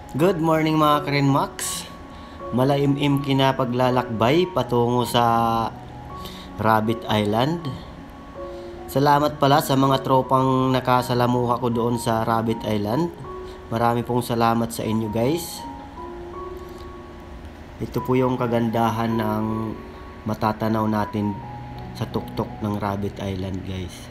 Good morning mga Max. Malaimim kinapaglalakbay patungo sa Rabbit Island. Salamat pala sa mga tropang nakasalamuha ko doon sa Rabbit Island. Marami pong salamat sa inyo guys. Ito po yung kagandahan ng matatanaw natin sa tuktok ng Rabbit Island guys.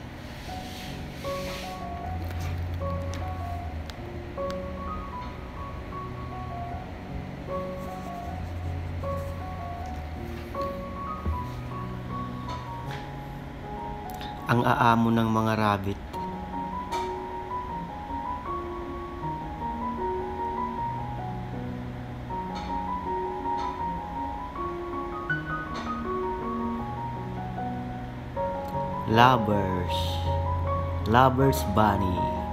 Ang aamo ng mga rabbit. Lovers Bunny.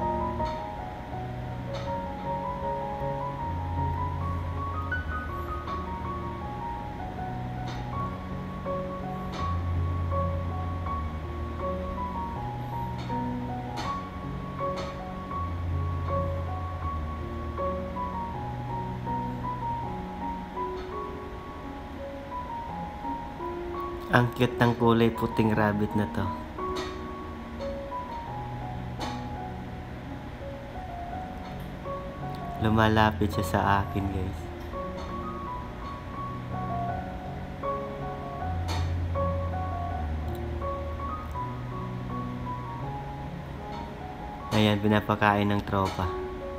Ang cute ng kulay puting rabbit na to. Lumalapit siya sa akin guys. Ayan, pinapakain ng tropa.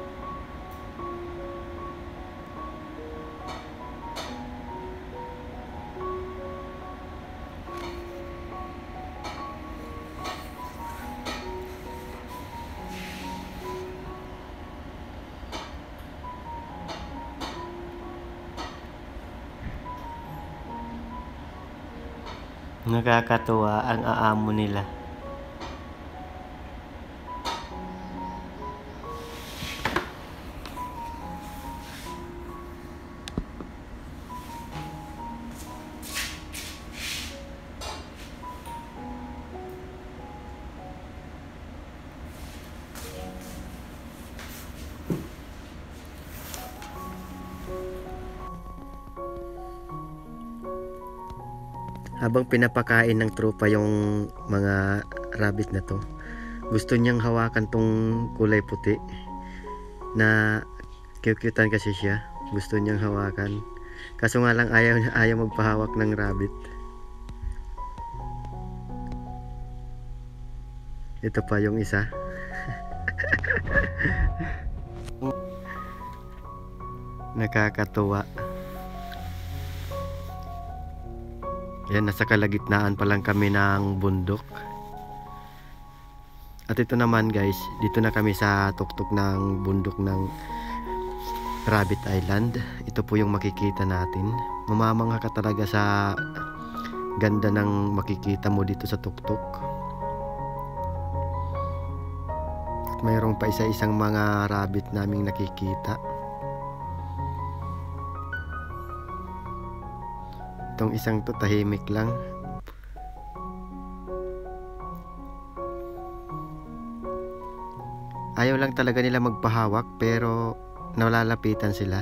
Nakakatuwa ang aamo nila. Habang pinapakain ng tropa yung mga rabbit na to, gusto niyang hawakan tong kulay puti na cute-cutean kasi siya. Gusto niyang hawakan. Kaso nga lang ayaw magpahawak ng rabbit. Ito pa yung isa. Nakakatuwa. Yan, nasa kalagitnaan pa lang kami ng bundok. At ito naman guys, dito na kami sa tuktok ng bundok ng Rabbit Island. Ito po yung makikita natin. Mamamangha ka talaga sa ganda ng makikita mo dito sa tuktok. At mayroong pa isa-isang mga rabbit naming nakikita. Itong isang to tahimik lang. Ayaw lang talaga nila magpahawak pero nalalapitan sila.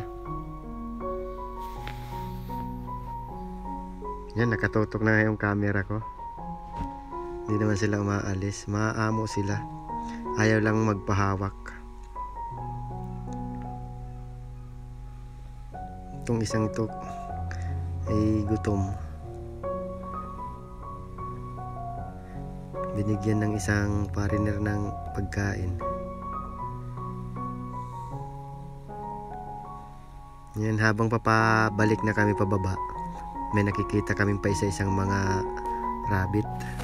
Yan, nakatutok na yung camera ko. Hindi naman sila umaalis. Maaamo sila. Ayaw lang magpahawak. Itong isang to ay gutom. Binigyan ng isang foreigner ng pagkain. Yan, habang papabalik na kami pababa, may nakikita kaming pa isa-isang mga rabbit.